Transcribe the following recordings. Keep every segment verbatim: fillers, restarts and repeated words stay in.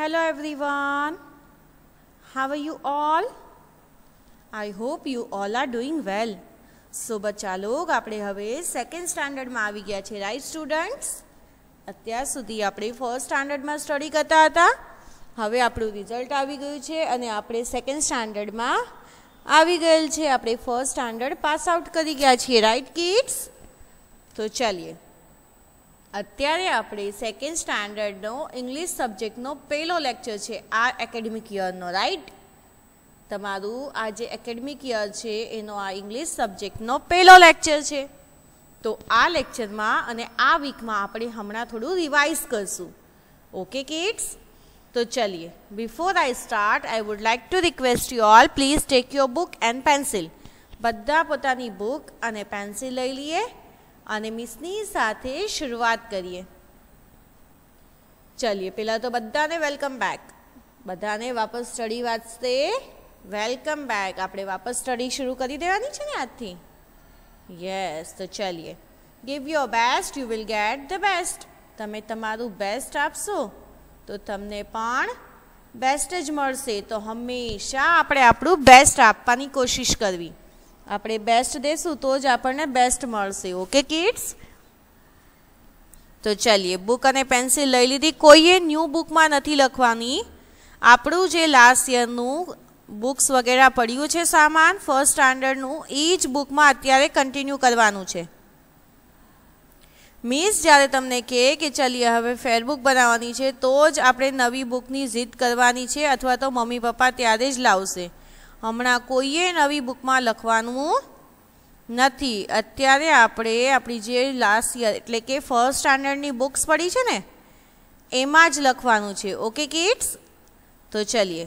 Hello everyone. How are you all? I hope you all are doing well. So बच्चा लोग આપણે હવે second સ્ટાન્ડર્ડમાં આવી ગયા છે, રાઈટ સ્ટુડન્ટ્સ? અત્યાર સુધી આપણે ફર્સ્ટ સ્ટાન્ડર્ડમાં સ્ટડી કરતા હતા. હવે આપણું રિઝલ્ટ આવી ગયું છે અને આપણે સેકન્ડ સ્ટાન્ડર્ડમાં આવી ગયેલ છે. આપણે ફર્સ્ટ સ્ટાન્ડર્ડ પાસ આઉટ કરી ગયા છીએ, રાઈટ કિડ્સ? તો ચાલીએ, અત્યારે આપણે સેકન્ડ સ્ટાન્ડર્ડનો ઇંગ્લિશ સબ્જેક્ટનો પહેલો લેક્ચર છે આ એકેડેમિક યરનો, રાઈટ? તમારું આ જે એકેડેમિક યર છે એનો આ ઇંગ્લિશ સબ્જેક્ટનો પહેલો લેક્ચર છે. તો આ લેક્ચરમાં અને આ વીકમાં આપણે હમણાં થોડું રિવાઇઝ કરશું. Okay kids? તો ચલીએ, before I start I would like to request you all, please take your book and pencil. બધા પોતાની બુક અને પેન્સિલ લઈ લઈએ અને મિસની સાથે શરૂઆત કરીએ. ચલીએ, પહેલાં તો બધાને વેલકમ બેક. બધાને વાપસ સ્ટડી વાંચતે વેલકમ બેક. આપણે વાપસ સ્ટડી શરૂ કરી દેવાની છે ને આજથી? યસ. તો ચલીએ, give your best, you will get the best. તમે તમારું બેસ્ટ આપશો તો તમને પણ બેસ્ટ જ મળશે. તો હંમેશા આપણે આપણું બેસ્ટ આપવાની કોશિશ કરવી. આપણે બેસ્ટ દેશું તો જ આપણને બેસ્ટ મળશે. Okay kids? તો ચલીએ, બુક અને પેન્સિલ લઈ લીધી. કોઈએ ન્યૂ બુકમાં નથી લખવાની. આપણું જે લાસ્ટ યરનું બુક્સ વગેરે પડ્યું છે સામાન ફર્સ્ટ સ્ટાન્ડર્ડનું, એ જ બુકમાં અત્યારે કન્ટિન્યુ કરવાનું છે. મિસ જ્યારે તમને કહે કે ચલીએ હવે ફેરબુક બનાવવાની છે તો જ આપણે નવી બુકની જીદ કરવાની છે, અથવા તો મમ્મી પપ્પા ત્યારે જ લાવશે. હમણાં કોઈએ નવી બુકમાં લખવાનું નથી. અત્યારે આપણે આપણી જે લાસ્ટ યર એટલે કે ફર્સ્ટ સ્ટાન્ડર્ડની બુક્સ પડી છે ને એમાં જ લખવાનું છે. Okay kids? તો ચલીએ,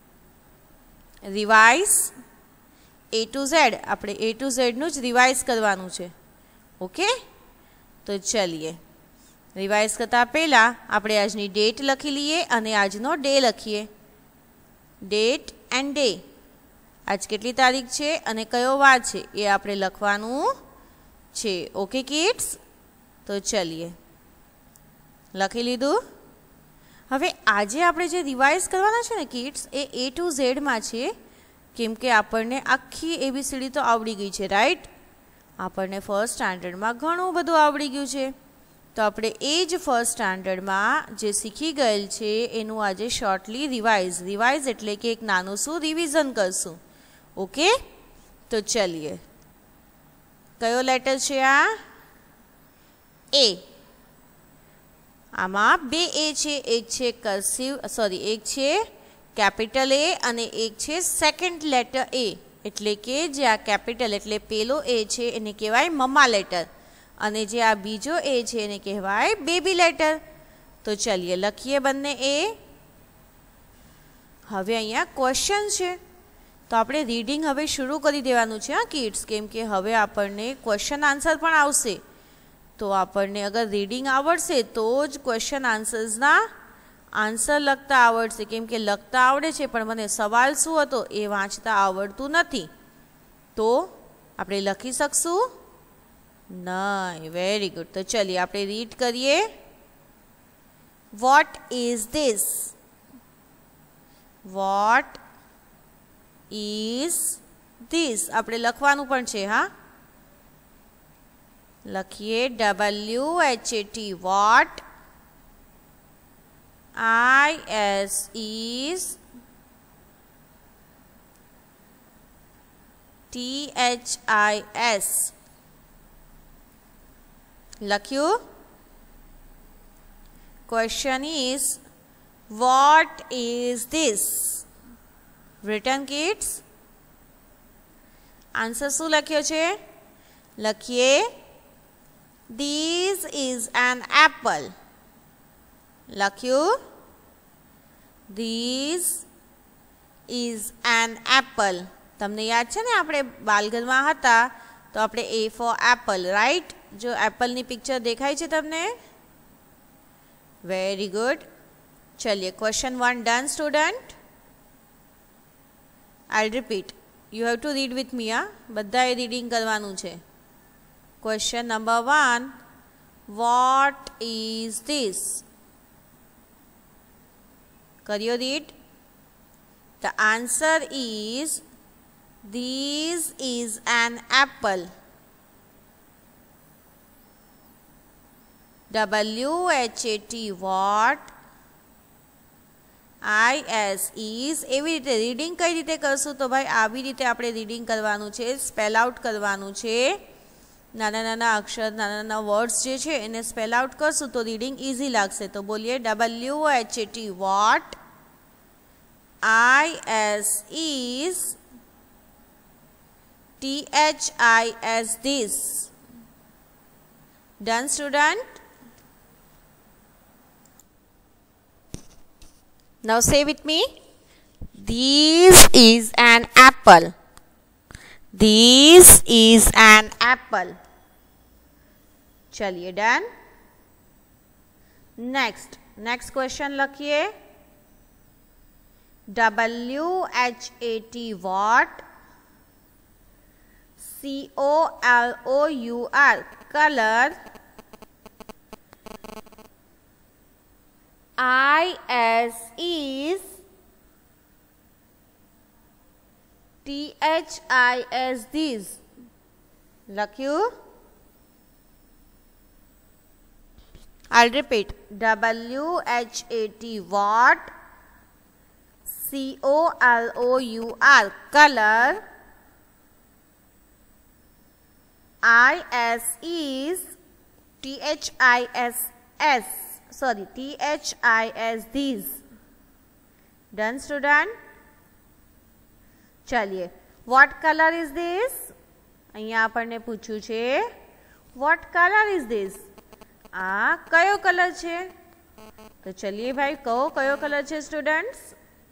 રિવાઇઝ એ ટુ ઝેડ. આપણે એ ટુ ઝેડનું જ રિવાઇઝ કરવાનું છે. ઓકે? તો ચલીએ, રિવાઇઝ કરતાં પહેલાં આપણે આજની ડેટ લખી લઈએ અને આજનો ડે લખીએ. Date and day. આજ કેટલી તારીખ છે અને કયો વાર છે એ આપણે લખવાનું છે. Okay kids? તો ચલીએ, લખી લીધું. હવે આજે આપણે જે રિવાઇઝ કરવાના છે ને કિડ્સ, એ એ ટુ ઝેડમાં છે, કેમ કે આપણને આખી એબીસીડી તો આવડી ગઈ છે, રાઈટ? આપણને ફર્સ્ટ સ્ટાન્ડર્ડમાં ઘણું બધું આવડી ગયું છે. તો આપણે એ જ ફર્સ્ટ સ્ટાન્ડર્ડમાં જે શીખી ગયેલ છે એનું આજે શોર્ટલી રિવાઇઝ રિવાઇઝ એટલે કે એક નાનું શું રિવિઝન કરશું. ઓકે? તો ચલીએ, કયો લેટર છે આ? એ. આમાં બે એ છે, એક છે કર્સિવ સોરી એક છે કેપિટલ એ અને એક છે સેકન્ડ લેટર એ. એટલે કે જે આ કેપિટલ એટલે પેલો એ છે એને કહેવાય મમ્મા લેટર અને જે આ બીજો એ છે એને કહેવાય બેબી લેટર. તો ચલીએ, લખીએ બંને એ. હવે અહીંયા ક્વેશ્ચન છે તો આપણે રીડિંગ હવે શરૂ કરી દેવાનું છે હા કિડ્સ, કેમ કે હવે આપણને ક્વેશ્ચન આન્સર પણ આવશે. તો આપણને અગર રીડિંગ આવડશે તો જ ક્વેશ્ચન આન્સર્સના આન્સર લખતા આવડશે, કેમ કે લખતા આવડે છે પણ મને સવાલ શું હતો એ વાંચતા આવડતું નથી. તો આપણે લખી શકશું નહીં. Very good. તો ચલીએ આપણે રીડ કરીએ. What is this? What is this? આપણે લખવાનું પણ છે હા. લખીએ W H A T what. I S is T H I S. લખ્યું. Question is what is this? Written kids? Answer શું લખ્યો છે? લખીએ This is an apple. લખ્યું. This is an apple. તમને યાદ છે ને આપણે બાલગરમાં હતા તો આપણે એ ફોર એપલ, રાઈટ? જો એપલની પિક્ચર દેખાય છે તમને? Very good. ચલીએ, question one done student. I repeat, you have to read with me. આ બધાએ રીડિંગ કરવાનું છે. Question number one, what is this? કર્યો read? The answer is this is an apple. W H A T what? I S is એવી રીતે reading કઈ રીતે કરશું? તો ભાઈ આવી રીતે આપણે રીડિંગ કરવાનું છે, સ્પેલ આઉટ કરવાનું છે. નાના નાના અક્ષર, નાના નાના વર્ડ્સ જે છે એને સ્પેલ આઉટ કરશું તો રીડિંગ ઇઝી લાગશે. તો બોલીએ W H A T what? I S is T H I S this. Done, student? Now say with me. This is an apple. This is an apple. चलिए done. Next next question लिखिए. W H A T what? C O L O U R color. I S is T H I S this. લખ્યું? I'll repeat. W H A T what? C O L O U R color. I S is T H I S S. Sorry, T H I S these. Done, student? चलिए. What color is this? અહીંયા આપણને પૂછ્યું છે. What color is this? આ કયો colour છે? તો ચલિए ભાઈ કહો કયો કલર છે students?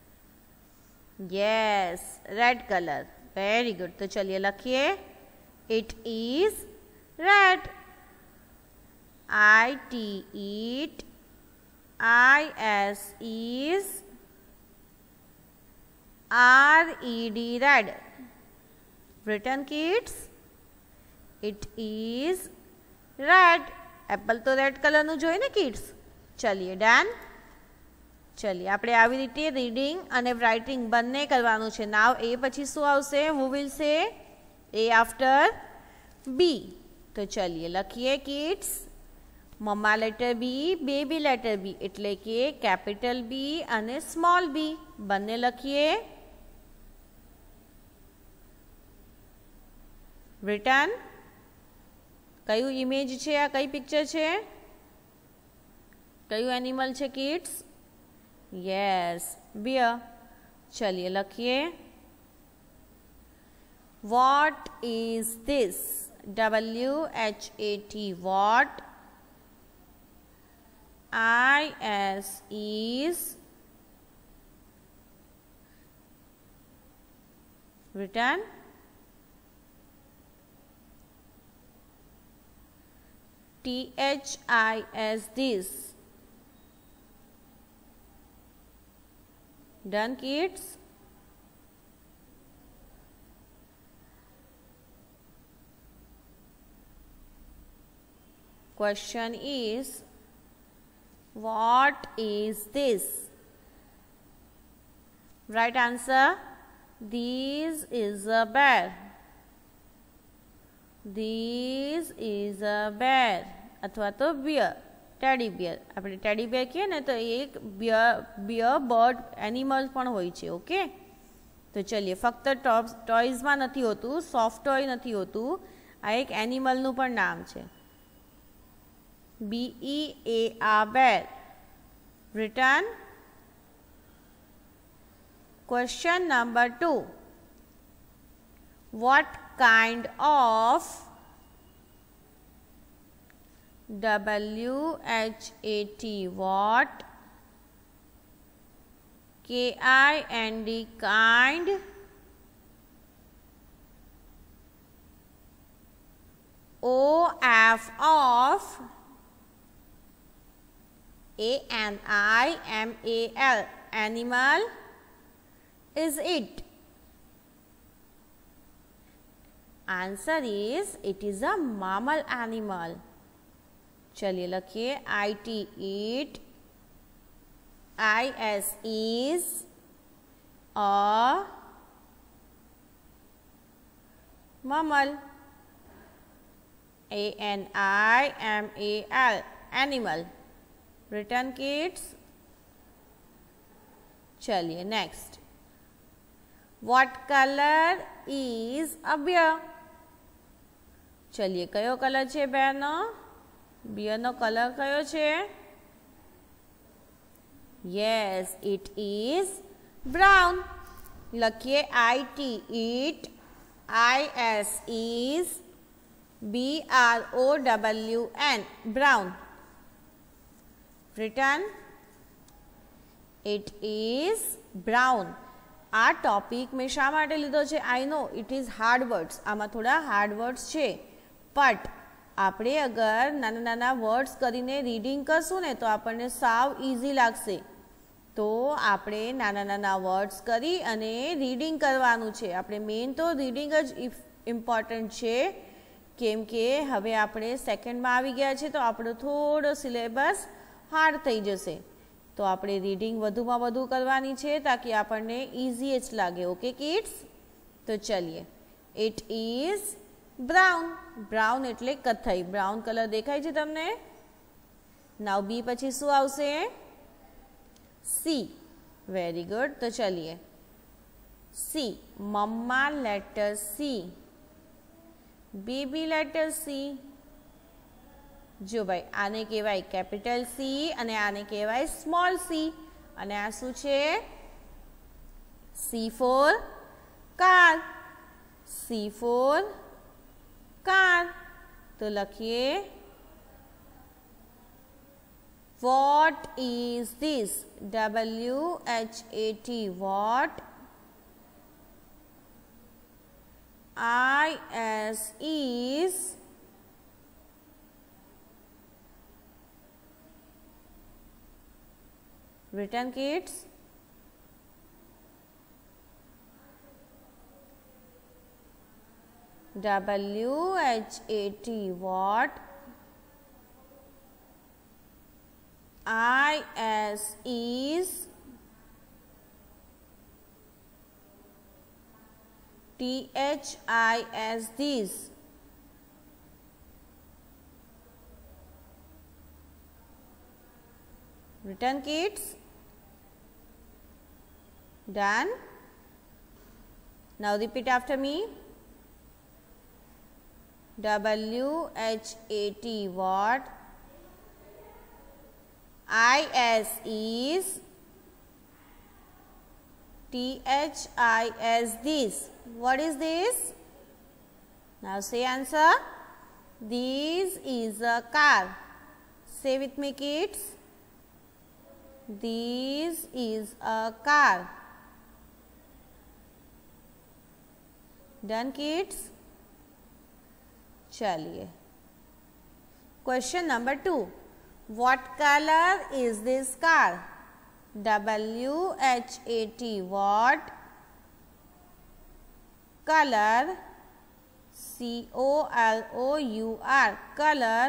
Yes, red color. Very good. તો ચલિए લખીએ. It is red. I T it. I S is R E D red. Written kids? It is red. Apple તો રેડ કલરનું જોઈએ ને કિડ્સ. ચલિए ડન. ચલિए આપણે આવી રીતે રીડિંગ અને રાઇટિંગ બંને કરવાનું છે. નાવ એ પછી શું આવશે? હુ વિલ સે એ આફ્ટર બી. તો ચલિए લખીએ kids. Mamma letter B, baby letter B એટલે કે કેપિટલ બી અને સ્મોલ બી બંને લખીએ. રિટર્ન. કયું ઇમેજ છે? આ કઈ પિક્ચર છે? કયું એનિમલ છે કિડ્સ? Yes, bear. ચલિए લખીએ. What is this? W H A T what? I S is written. T H I S this. Done, kids? Question is, what is this? Right answer. This is a bear. This is a bear. अथवा तो bear, teddy bear. આપણે teddy bear કહીએ ને તો એક beer beer bird animal પણ હોય છે. ઓકે, તો ચલિए ફક્ત ટોયઝમાં નથી હોતું, સોફ્ટ ટોય નથી હોતું, આ એક એનિમલનું પણ નામ છે. B E A R bear. Written. Question number two. What kind of? W H A T what? K I N D kind. O F of. A N I M A L animal is it? Answer is it is a mammal animal. चलिए लखिए I T it. I S is a mammal. A N I M A L, animal. Written kids? चलिए next. What color is a bear? चलिए कयो colour છે bear નો? bear નો colour કયો છે? Yes, it is brown. લખીએ I T, eat. I S is B R O W N, brown. Written? It is brown. આ ટોપિક મેં શા માટે લીધો છે? I know it is hard words, આમાં થોડા હાર્ડ વર્ડ્સ છે, બટ આપણે અગર નાના નાના વર્ડ્સ કરીને રીડિંગ કરશું ને તો આપણને સાવ ઇઝી લાગશે. તો આપણે નાના નાના વર્ડ્સ કરી અને રીડિંગ કરવાનું છે. આપણે મેઇન તો રીડિંગ જ ઇમ્પોર્ટન્ટ છે, કેમ કે હવે આપણે સેકન્ડમાં આવી ગયા છે તો આપણો થોડો સિલેબસ હાર્ડ થઈ જશે. તો આપણે રીડિંગ વધુમાં વધુ કરવાની છે તાકી આપણને ઇઝી જ લાગે. Okay kids? તો ચલીએ. It is brown. બ્રાઉન એટલે કથ્થઈ. બ્રાઉન કલર દેખાય છે તમને? નાવ બી પછી શું આવશે? સી. Very good. તો ચલીએ. C. Mamma letter C. Baby letter C. જો ભાઈ આને કહેવાય કેપિટલ સી અને આને કહેવાય સ્મોલ સી. અને આ શું છે? C for car. C for car. તો લખીએ what is this? W H A T. What. I S is written kids? W H A T. What? I S is T H I S. This. Written kids? Done? Now repeat after me. W H A T. What? I S is T H I S. This. What is this? Now say answer. This is a car. Say with me kids. This is a car. Done kids? चलिए. Question number two. What color is this car? W H A T. What color? C O L O U R. Color.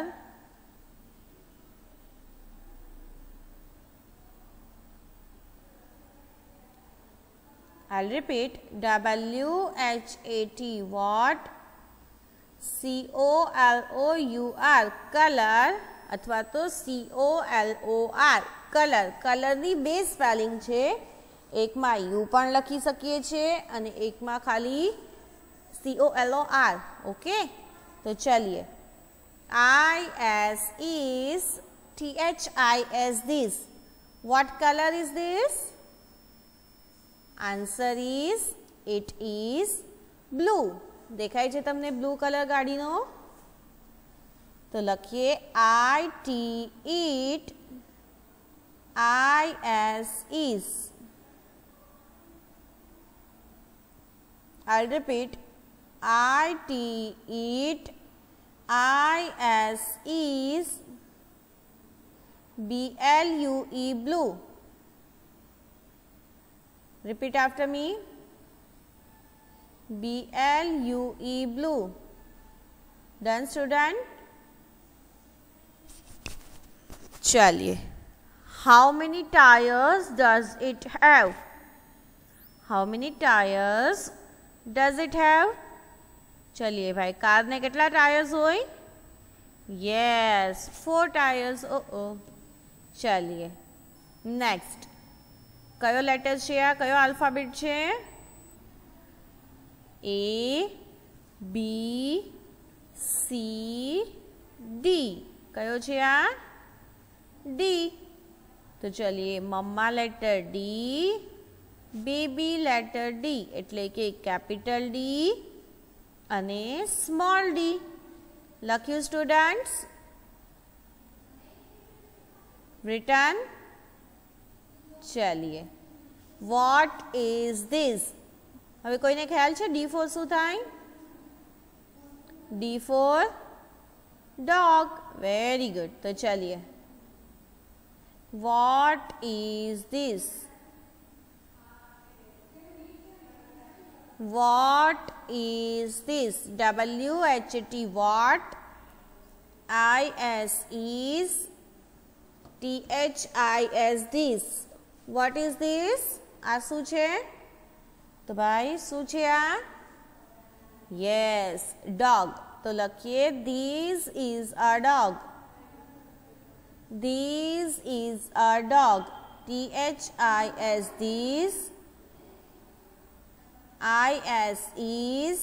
I'll repeat. W H A T. What? C O L O U R. Color અથવા તો C O L O R. Colour. કલરની બે spelling છે. એકમાં you પણ લખી શકીએ છીએ અને એકમાં ખાલી C O L O R. Okay? તો ચલીએ. I S is T H I S. This. What color is this? Answer is it is blue. દેખાય છે તમને બ્લુ કલર ગાડીનો? તો લખીએ I T it. I S is. I'll repeat. I T it. I S is. B L U E. Blue. Repeat after me. B L U E. Blue. Done student? चलिए. How many tires does it have? How many tires does it have? चलिए भाई, car ने कितना tyres होय? Yes, four tires. Oh oh. चलिए next, કયો letter છે આ, કયો આલ્ફાબેટ છે? A B C D. કયો છે આ? ડી. તો ચલિए mamma letter D, baby letter D, એટલે કે કેપિટલ ડી અને સ્મોલ ડી. લખ્યું સ્ટુડન્ટ્સ? written? ચલિए what is this? હવે કોઈને ખ્યાલ છે ડી ફોર શું થાય? D for dog. very good. તો ચલિए what is this? what is this? W H T what? I S is T H I S this. what is this? આ શું છે? તો ભાઈ શું છે આ? yes, dog. તો લખીએ this is a dog. this is a dog. T H I S this. I S is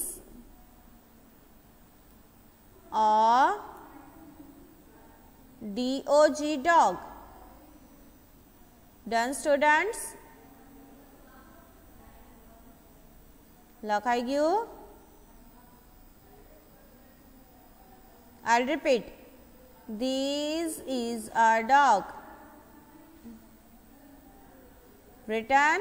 a D O G dog. Done students? લખાઈ ગયું? I'll repeat. This is a dog. Written?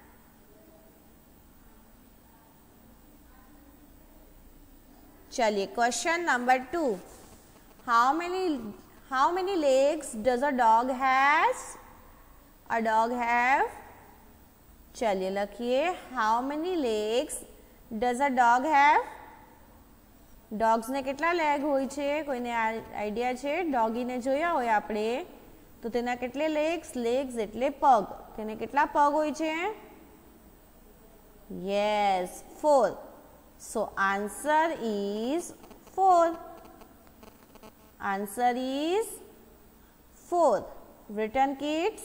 चलिए question number two. How many how many legs does a dog has? A dog have? चलिए लखिए how many legs does a dog have? dogs ने કેટલા leg હોય છે? કોઈને idea છે? ડોગીને જોયા હોય આપણે તો તેના કેટલે લેગ્સ? લેગ્સ એટલે પગ. તેને કેટલા પગ હોય છે? yes, four. so answer is four. answer is four. written kids?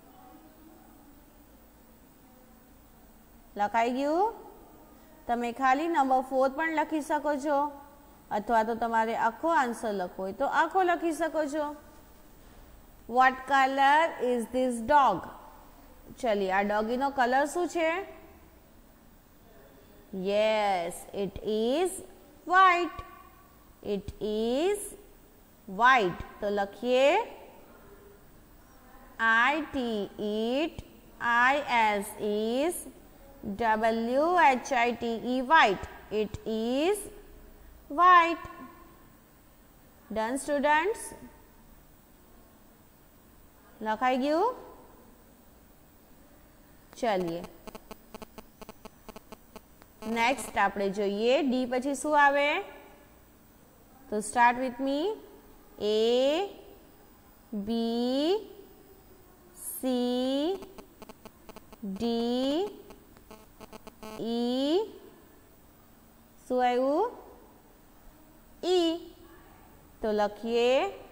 લખાઈ ગયું? તમે ખાલી નંબર ફોર પણ લખી શકો છો અથવા તો તમારે આખો આન્સર લખવો હોય તો આખો લખી શકો છો. What colour is this dog? ચલિए આ ડોગીનો કલર શું છે? Yes, it is white. It is white. તો લખીએ I T it I S is W H I T E white. It is white. Done students? લખાઈ ગયું? ચલિए નેક્સ્ટ આપણે જોઈએ ડી પછી શું આવે? તો start with me. A B C D E. શું આવ્યું? E. તો લખીએ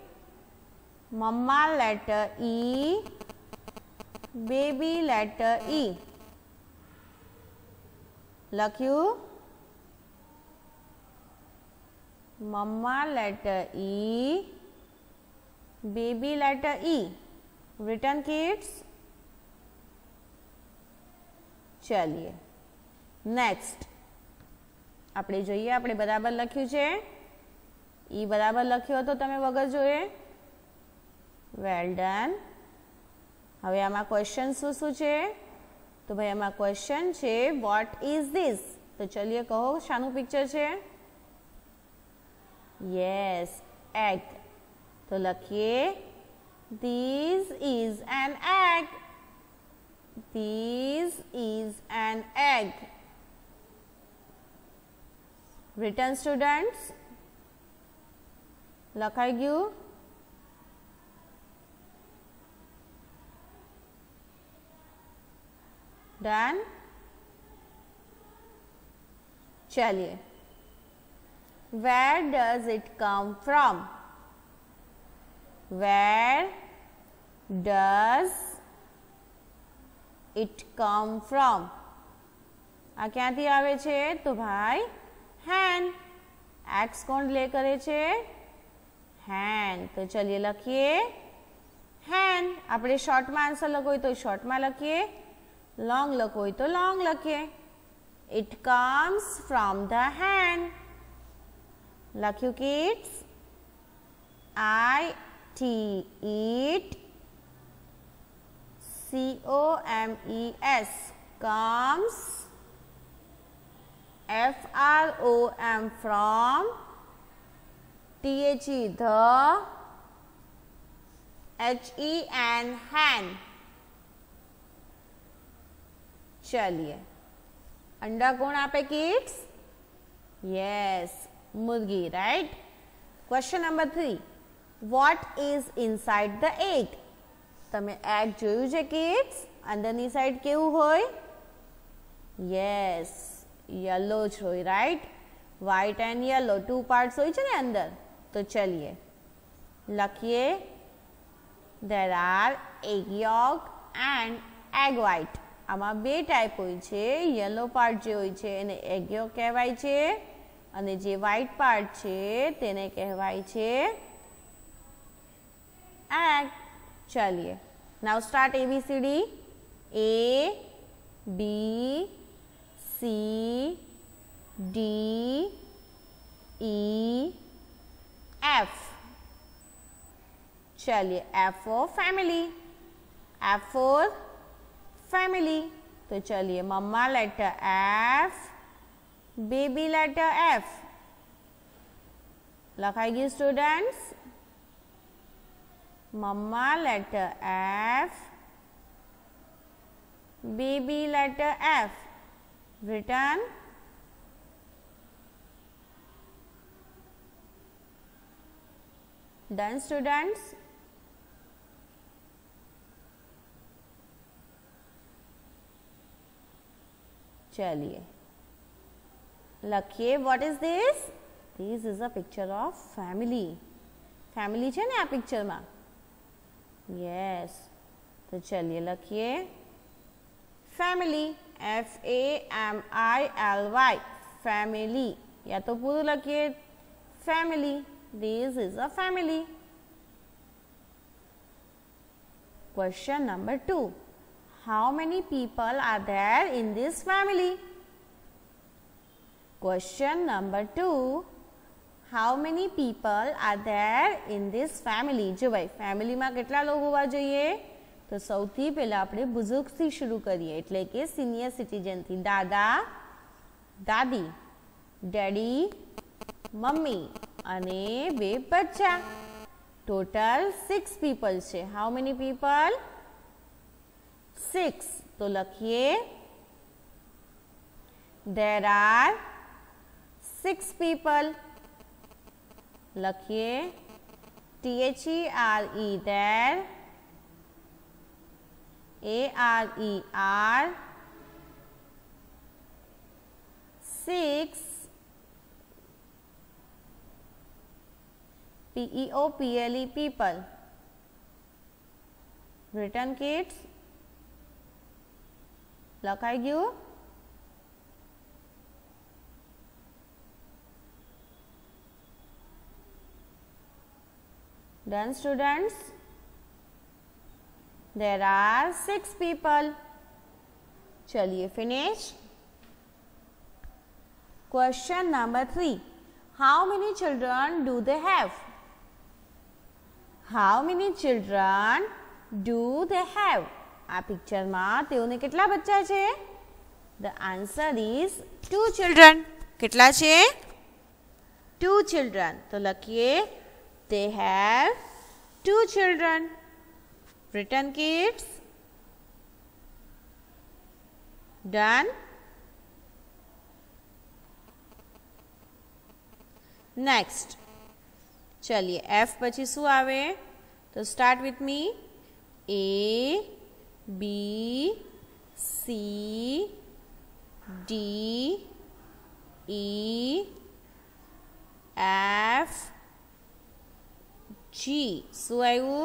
mamma letter E, baby letter E. લખ્યું? Mamma letter E, baby letter E. written kids? ચલિए નેક્સ્ટ આપણે જોઈએ આપણે બરાબર લખ્યું છે? ઈ બરાબર લખ્યો હતો તમે વગર જોઈએ? Well done. હવે આમાં ક્વેશ્ચન શું શું છે? તો ભાઈ આમાં ક્વેશ્ચન છે વોટ ઇઝ ધીસ? તો ચલિए કહો શાનું પિક્ચર છે? Yes, egg. તો લખીએ this is an egg. This is an egg. written students? લખાઈ ગયું? डन। चलिए, where does it come from? Where does it come from? आ क्यांथी आवे छे? तो भाई हैन। एक्स कोण ले करे छे? हैन। तो चलिए लखीए हैन। आपणे शॉर्ट में आंसर लखो तो शॉर्ट में लखीए, लॉन्ग लखो तो लॉन्ग लखीए। It comes from the hen. लख्यू kids? I T it, C O M E S comes, F R O M from, T H E the, H E N hen। चलिए, अंडा कौन आपे kids? Yes, मुर्गी, right. Question number three, what is inside the egg? तमे egg जोयुं छे kids? अंदरनी side केवुं होय? Yes, yellow ज होय, right. White and yellow two parts होय छे ने अंदर। तो चलिए लखीए, there are egg yolk and egg white. आमा बे टाइप होय छे। येलो पार्ट जे होय छे एने एग यॉक कहेवाय छे अने जे व्हाइट पार्ट छे तेने कहेवाय छे एग। चलिए, now start A B C D. A B C D E F. चलिए, F for family, F for family. तो चलिए, mamma letter F, baby letter F. लखाई गई students? Mamma letter F, baby letter F, written। Done students? चलिए लखिए, what is this? This is a picture of family। Family छे ने आ picture में? यस। तो चलिए लखिए family, F A M I L Y, family. या तो पूरा लखिए family, this is a family. Question number two, how many people are there in this family? Question number two, how many people are there in this family? जो भाई family में केटला लोग होवा जोईए? तो सौथी पहला आपणे बुजुर्ग थी शुरू करिए, एटले के सीनियर सिटीजन थी। दादा, दादी, डैडी, मम्मी अने बे बच्चा। टोटल सिक्स पीपल छे। How many people? सिक्स। तो लखिए, देर आर सिक्स पीपल। लखिए T H E R E, there, A R E R, six, P E O P L E, people। written kids? लखाई गयु? Done students? There are six people। चलिए finish. Question number three, how many children do they have? How many children do they have? आ picture में तेओने केटला बच्चा छे? The answer is two children. केटला छे? Two children. तो लखिए, they have two children. written kids? Done? Next, चलिए F पछी शू आवे? तो start with me। A, B, C, C D E F G. શું આવ્યું?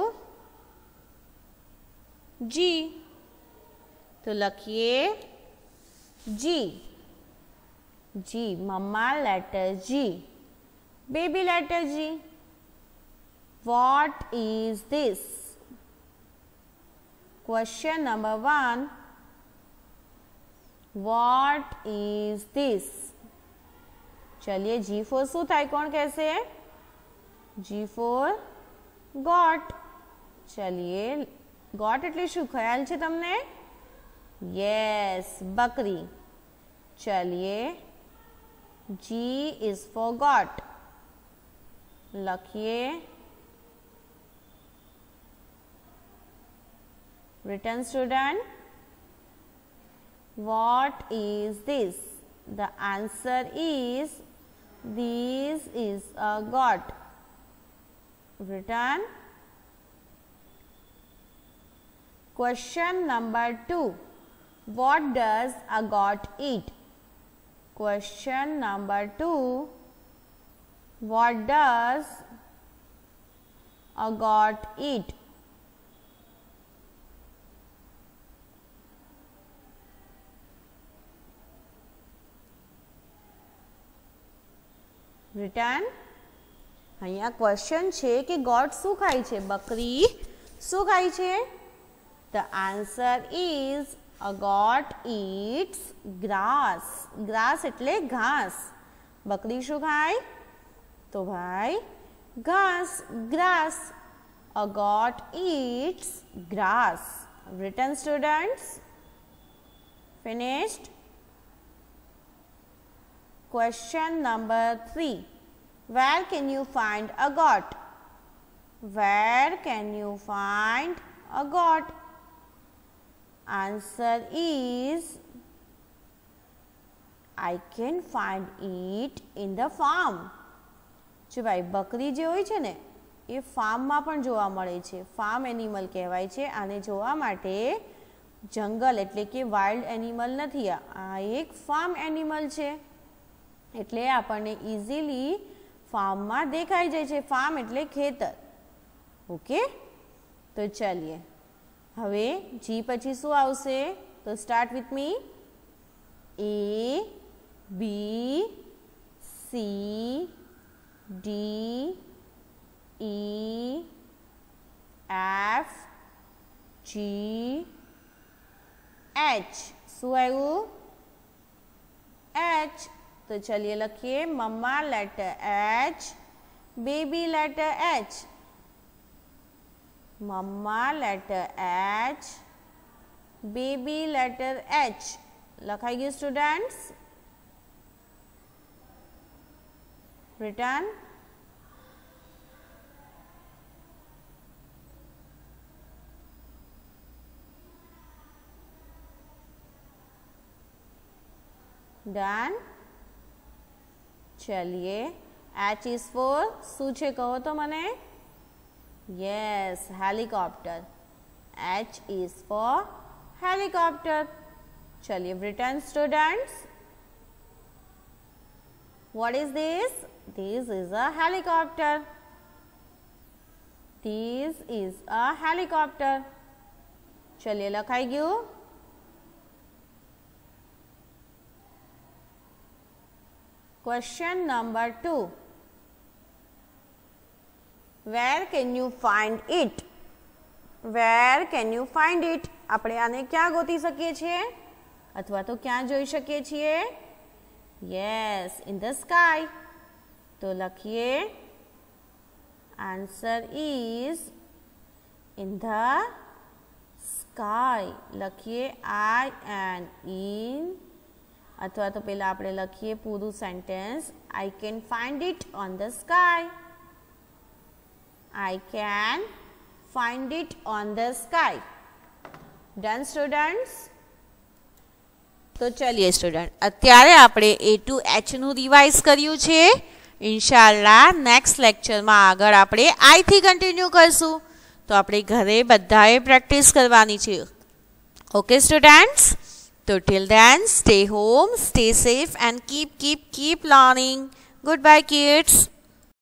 જી. તો લખીએ G. G. Mamma letter G. Baby letter G. What is this? Question number one. What is this? चलिए जी four शू थाय कौन कैसे? G for goat. चलिए goat एटले शू ख्याल छे तमने? यस, बकरी. चलिए जी इज फॉर गॉट. लखिए written student. What is this? The answer is this is a goat. Written. Question number two. What does a goat eat? Question number two. What does a goat eat? Return. અહીંયા question છે કે got શું ખાય છે? બકરી શું ખાય છે? The answer is a goat eats grass. Grass એટલે ઘાસ. બકરી શું ખાય? તો ભાઈ ઘાસ, grass. A goat eats grass. Return students. Finished. Question number three. Where can you find a goat? Where can you find a goat? Answer is I can find it in the farm. જો ભાઈ બકરી જે હોય છે ને એ ફાર્મમાં પણ જોવા મળે છે. ફાર્મ એનિમલ કહેવાય છે. આને જોવા માટે જંગલ એટલે કે વાઇલ્ડ એનિમલ નથી. આ એક ફાર્મ એનિમલ છે એટલે આપણને ઇઝીલી ફાર્મમાં દેખાઈ જાય છે. ફાર્મ એટલે ખેતર. ઓકે, તો ચલીએ હવે જી પછી શું આવશે? તો start with me. A B C D E F G H. શું આવ્યું? એચ. तो चलिए लिखिए mamma letter H, baby letter H. Mamma letter H, baby letter H. लखाई गई स्टूडेंट्स. रिटर्न. डन. चलिए एच इज फोर शू छे कहो तो मने? Yes, helicopter. H is for helicopter. चलिए return students. What is this? This is a helicopter. This is a helicopter. चलिए लखाई गयो. Question number two. Where can you find it? Where can you find it? આપણે આને ક્યાં ગોતી શકીએ છીએ અથવા તો ક્યાં જોઈ શકીએ છીએ? Yes, in the sky. તો લખીએ answer is in the sky. લખીએ I and in અથવા તો પહેલા આપણે લખીએ પૂરું sentence. I can find it on the sky. I can find it on the sky. Done students? તો ચલીએ સ્ટુડન્ટ, અત્યારે આપણે એ ટુ એચનું રિવાઇઝ કર્યું છે. ઇન્શાલ્લાહ નેક્સ્ટ લેક્ચરમાં આગળ આપણે આઈથી કન્ટિન્યુ કરશું. તો આપણે ઘરે બધાએ પ્રેક્ટિસ કરવાની છે. Okay students? So till then, stay home, stay safe and keep, keep, keep learning. Goodbye kids.